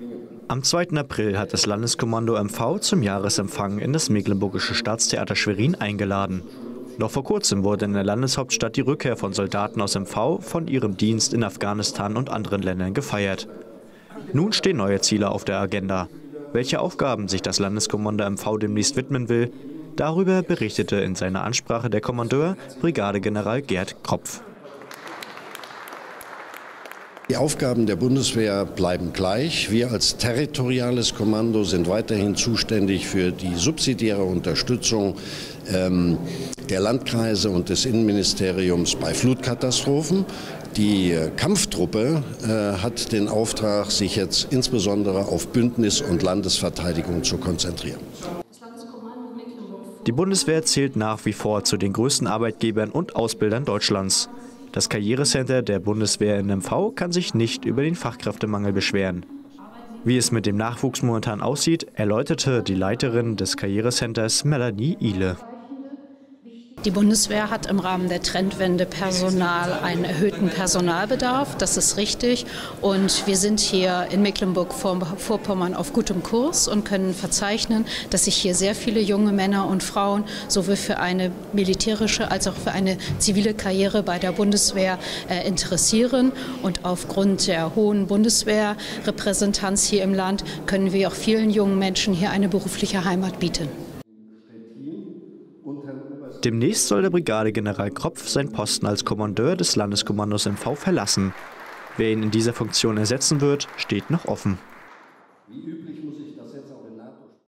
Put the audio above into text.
Am 2. April hat das Landeskommando MV zum Jahresempfang in das Mecklenburgische Staatstheater Schwerin eingeladen. Noch vor kurzem wurde in der Landeshauptstadt die Rückkehr von Soldaten aus MV von ihrem Dienst in Afghanistan und anderen Ländern gefeiert. Nun stehen neue Ziele auf der Agenda. Welche Aufgaben sich das Landeskommando MV demnächst widmen will, darüber berichtete in seiner Ansprache der Kommandeur Brigadegeneral Gerd Kropf. Die Aufgaben der Bundeswehr bleiben gleich. Wir als territoriales Kommando sind weiterhin zuständig für die subsidiäre Unterstützung der Landkreise und des Innenministeriums bei Flutkatastrophen. Die Kampftruppe hat den Auftrag, sich jetzt insbesondere auf Bündnis- und Landesverteidigung zu konzentrieren. Die Bundeswehr zählt nach wie vor zu den größten Arbeitgebern und Ausbildern Deutschlands. Das Karrierecenter der Bundeswehr in MV kann sich nicht über den Fachkräftemangel beschweren. Wie es mit dem Nachwuchs momentan aussieht, erläuterte die Leiterin des Karrierecenters Melanie Ihle. Die Bundeswehr hat im Rahmen der Trendwende einen erhöhten Personalbedarf, das ist richtig. Und wir sind hier in Mecklenburg-Vorpommern auf gutem Kurs und können verzeichnen, dass sich hier sehr viele junge Männer und Frauen sowohl für eine militärische als auch für eine zivile Karriere bei der Bundeswehr interessieren. Und aufgrund der hohen Bundeswehrrepräsentanz hier im Land können wir auch vielen jungen Menschen hier eine berufliche Heimat bieten. Demnächst soll der Brigadegeneral Kropf seinen Posten als Kommandeur des Landeskommandos MV verlassen. Wer ihn in dieser Funktion ersetzen wird, steht noch offen.